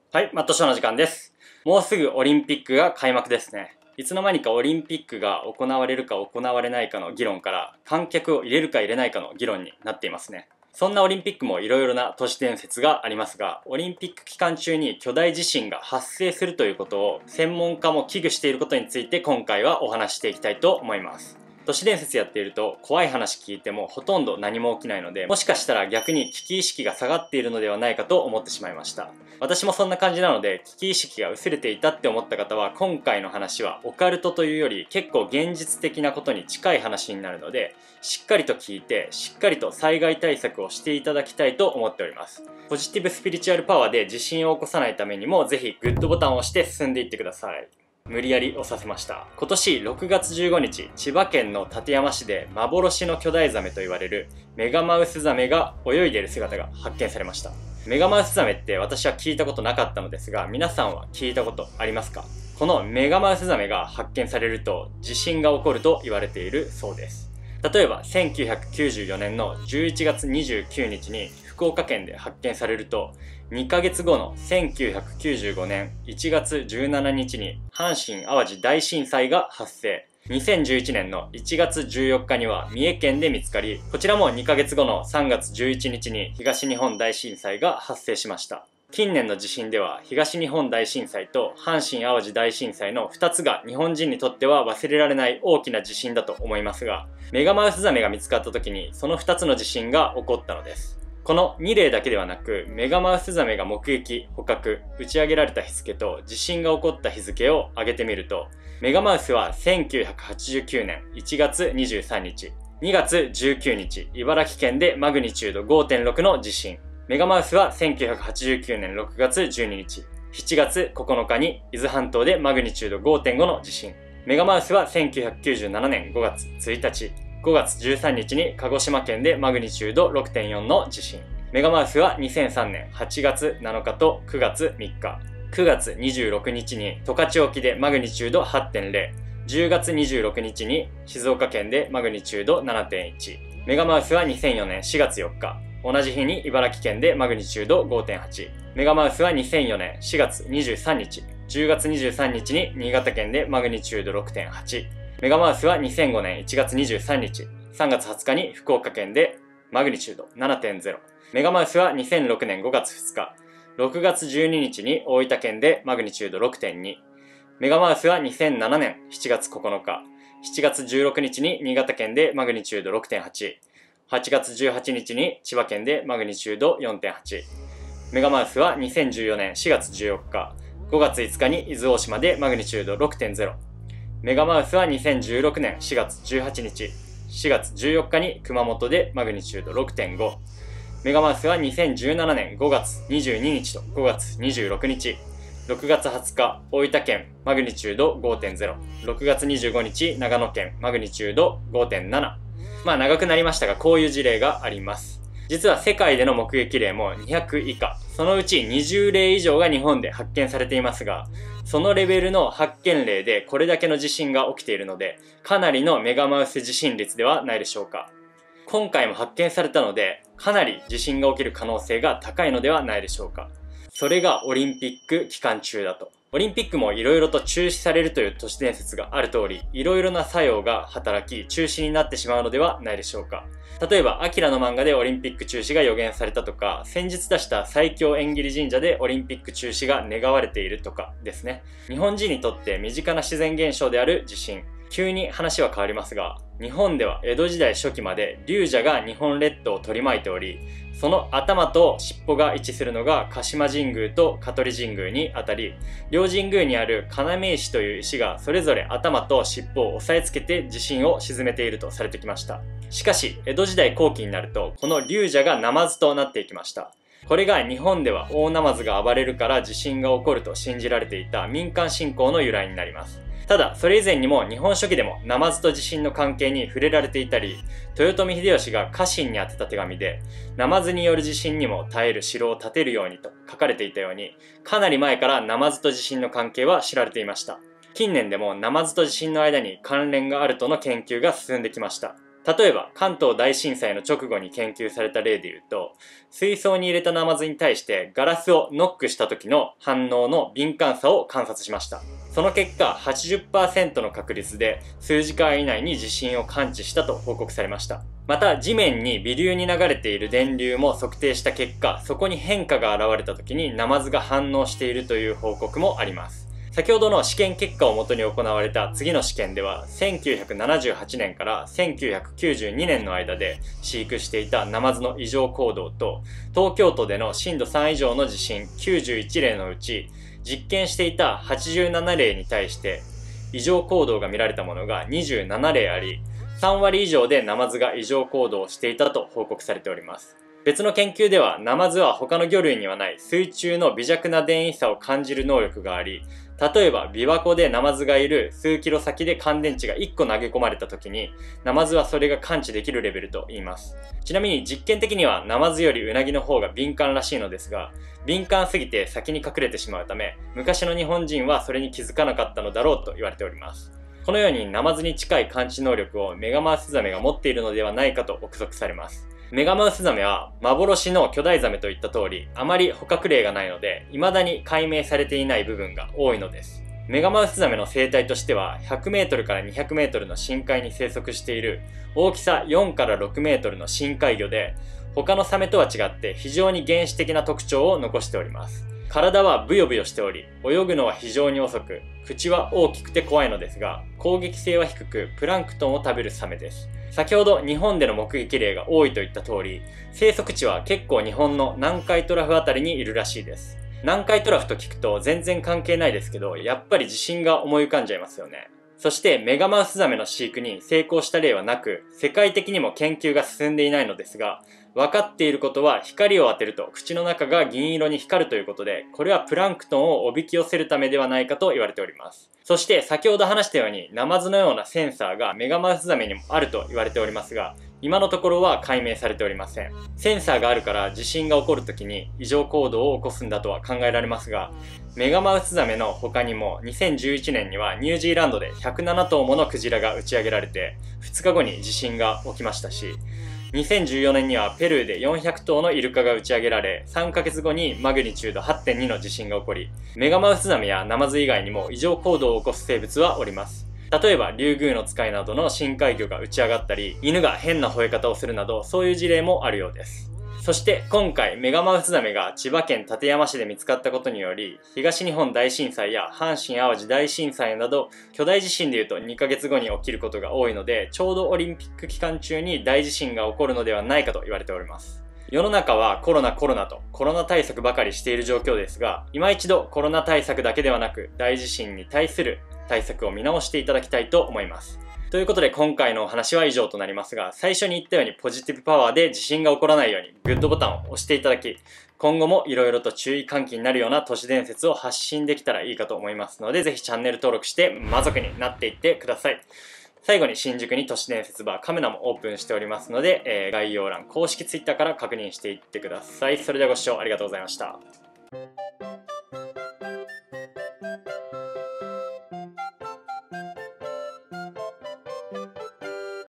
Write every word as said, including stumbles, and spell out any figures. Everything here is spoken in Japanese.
はい、マットショーの時間です。もうすぐオリンピックが開幕ですね。いつの間にかオリンピックが行われるか行われないかの議論から観客を入れるか入れないかの議論になっていますね。そんなオリンピックもいろいろな都市伝説がありますが、オリンピック期間中に巨大地震が発生するということを専門家も危惧していることについて今回はお話していきたいと思います。都市伝説やっていると怖い話聞いてもほとんど何も起きないので、もしかしたら逆に危機意識が下がっているのではないかと思ってしまいました。私もそんな感じなので、危機意識が薄れていたって思った方は、今回の話はオカルトというより結構現実的なことに近い話になるので、しっかりと聞いてしっかりと災害対策をしていただきたいと思っております。ポジティブスピリチュアルパワーで地震を起こさないためにも、ぜひグッドボタンを押して進んでいってください。無理やり押させました。今年ろくがつじゅうごにち、千葉県の館山市で幻の巨大ザメと言われるメガマウスザメが泳いでいる姿が発見されました。メガマウスザメって私は聞いたことなかったのですが、皆さんは聞いたことありますか？このメガマウスザメが発見されると地震が起こると言われているそうです。例えばせんきゅうひゃくきゅうじゅうよねんのじゅういちがつにじゅうくにちに福岡県で発見されると、にかげつごのせんきゅうひゃくきゅうじゅうごねんいちがつじゅうしちにちに阪神淡路大震災が発生。にせんじゅういちねんのいちがつじゅうよっかには三重県で見つかり、こちらもにかげつごのさんがつじゅういちにちに東日本大震災が発生しました。近年の地震では東日本大震災と阪神淡路大震災のふたつが日本人にとっては忘れられない大きな地震だと思いますが、メガマウスザメが見つかった時にそのふたつの地震が起こったのです。このにれいだけではなく、メガマウスザメが目撃、捕獲、打ち上げられた日付と地震が起こった日付を挙げてみると、メガマウスはせんきゅうひゃくはちじゅうきゅうねんいちがつにじゅうさんにち、にがつじゅうくにち、茨城県でマグニチュード ごてんろく の地震。メガマウスはせんきゅうひゃくはちじゅうきゅうねんろくがつじゅうににち、しちがつここのかに伊豆半島でマグニチュード ごてんご の地震。メガマウスはせんきゅうひゃくきゅうじゅうななねんごがつついたち、ごがつじゅうさんにちに鹿児島県でマグニチュード ろくてんよん の地震。メガマウスはにせんさんねんはちがつなのかとくがつみっか、くがつにじゅうろくにちに十勝沖でマグニチュード はってんれい、じゅうがつにじゅうろくにちに静岡県でマグニチュード ななてんいち。メガマウスはにせんよねんしがつよっか、同じ日に茨城県でマグニチュード ごてんはち。メガマウスはにせんよねんしがつにじゅうさんにち、じゅうがつにじゅうさんにちに新潟県でマグニチュード ろくてんはち。メガマウスはにせんごねんいちがつにじゅうさんにち、さんがつはつかに福岡県でマグニチュード ななてんぜろ。メガマウスはにせんろくねんごがつふつか、ろくがつじゅうににちに大分県でマグニチュード ろくてんに。メガマウスはにせんななねんしちがつここのか、しちがつじゅうろくにちに新潟県でマグニチュード ろくてんはち、はちがつじゅうはちにちに千葉県でマグニチュード よんてんはち。メガマウスはにせんじゅうよねんしがつじゅうよっか、ごがついつかに伊豆大島でマグニチュード ろくてんぜろ。メガマウスはにせんじゅうろくねんしがつじゅうはちにち、しがつじゅうよっかに熊本でマグニチュード ろくてんご。メガマウスはにせんじゅうななねんごがつにじゅうににちとごがつにじゅうろくにち、ろくがつはつか大分県マグニチュード ごてんぜろ、ろくがつにじゅうごにち長野県マグニチュード ごてんなな。まあ長くなりましたが、こういう事例があります。実は世界での目撃例もにひゃくいか、そのうちにじゅうれい以上が日本で発見されていますが、そのレベルの発見例でこれだけの地震が起きているので、かなりのメガマウス地震率ではないでしょうか。今回も発見されたので、かなり地震が起きる可能性が高いのではないでしょうか。それがオリンピック期間中だと。オリンピックも色々と中止されるという都市伝説がある通り、色々な作用が働き中止になってしまうのではないでしょうか。例えば、アキラの漫画でオリンピック中止が予言されたとか、先日出した最強縁切り神社でオリンピック中止が願われているとかですね。日本人にとって身近な自然現象である地震。急に話は変わりますが、日本では江戸時代初期まで龍蛇が日本列島を取り巻いており、その頭と尻尾が位置するのが鹿島神宮と香取神宮にあたり、両神宮にある要石という石がそれぞれ頭と尻尾を押さえつけて地震を鎮めているとされてきました。しかし江戸時代後期になると、この龍蛇がナマズとなっていきました。これが日本では大ナマズが暴れるから地震が起こると信じられていた民間信仰の由来になります。ただ、それ以前にも日本書紀でもナマズと地震の関係に触れられていたり、豊臣秀吉が家臣に宛てた手紙で、ナマズによる地震にも耐える城を建てるようにと書かれていたように、かなり前からナマズと地震の関係は知られていました。近年でもナマズと地震の間に関連があるとの研究が進んできました。 例えば関東大震災の直後に研究された例でいうと、水槽に入れたナマズに対してガラスをノックした時の反応の敏感さを観察しました。その結果 はちじゅっパーセント の確率で数時間以内に地震を感知したと報告されました。また地面に微流に流れている電流も測定した結果、そこに変化が現れた時にナマズが反応しているという報告もあります。先ほどの試験結果をもとに行われた次の試験では、せんきゅうひゃくななじゅうはちねんからせんきゅうひゃくきゅうじゅうにねんの間で飼育していたナマズの異常行動と、東京都での震度さん以上の地震きゅうじゅういち例のうち、実験していたはちじゅうなな例に対して異常行動が見られたものがにじゅうなな例あり、さん割以上でナマズが異常行動をしていたと報告されております。別の研究では、ナマズは他の魚類にはない水中の微弱な電位差を感じる能力があり、例えば琵琶湖でナマズがいる数キロ先で乾電池がいっこ投げ込まれた時に、ナマズはそれが感知できるレベルと言います。ちなみに実験的にはナマズよりウナギの方が敏感らしいのですが、敏感すぎて先に隠れてしまうため、昔の日本人はそれに気づかなかったのだろうと言われております。このようにナマズに近い感知能力をメガマウスザメが持っているのではないかと憶測されます。メガマウスザメは幻の巨大ザメといった通り、あまり捕獲例がないので、未だに解明されていない部分が多いのです。メガマウスザメの生態としては、ひゃくメートルからにひゃくメートルの深海に生息している大きさよんからろくメートルの深海魚で、他のサメとは違って非常に原始的な特徴を残しております。体はブヨブヨしており、泳ぐのは非常に遅く、口は大きくて怖いのですが、攻撃性は低く、プランクトンを食べるサメです。先ほど日本での目撃例が多いといった通り、生息地は結構日本の南海トラフあたりにいるらしいです。南海トラフと聞くと全然関係ないですけど、やっぱり地震が思い浮かんじゃいますよね。そしてメガマウスザメの飼育に成功した例はなく、世界的にも研究が進んでいないのですが、分かっていることは光を当てると口の中が銀色に光るということで、これはプランクトンをおびき寄せるためではないかと言われております。そして先ほど話したようにナマズのようなセンサーがメガマウスザメにもあると言われておりますが、今のところは解明されておりません。センサーがあるから地震が起こるときに異常行動を起こすんだとは考えられますが、メガマウスザメの他にもにせんじゅういちねんにはニュージーランドでひゃくなな頭ものクジラが打ち上げられてふつかごに地震が起きましたし、にせんじゅうよねんにはペルーでよんひゃく頭のイルカが打ち上げられ、さんかげつごにマグニチュード はってんに の地震が起こり、メガマウスザメやナマズ以外にも異常行動を起こす生物はおります。例えばリュウグウノツカイなどの深海魚が打ち上がったり、犬が変な吠え方をするなど、そういう事例もあるようです。そして今回メガマウスザメが千葉県館山市で見つかったことにより、東日本大震災や阪神淡路大震災など巨大地震でいうとにかげつごに起きることが多いので、ちょうどオリンピック期間中に大地震が起こるのではないかと言われております。世の中はコロナコロナとコロナ対策ばかりしている状況ですが、今一度コロナ対策だけではなく大地震に対する対策を見直していただきたいと思います。ということで今回のお話は以上となりますが、最初に言ったようにポジティブパワーで地震が起こらないようにグッドボタンを押していただき、今後も色々と注意喚起になるような都市伝説を発信できたらいいかと思いますので、ぜひチャンネル登録して魔族になっていってください。最後に新宿に都市伝説バーカメラもオープンしておりますので、えー、概要欄公式ツイッターから確認していってください。それではご視聴ありがとうございました。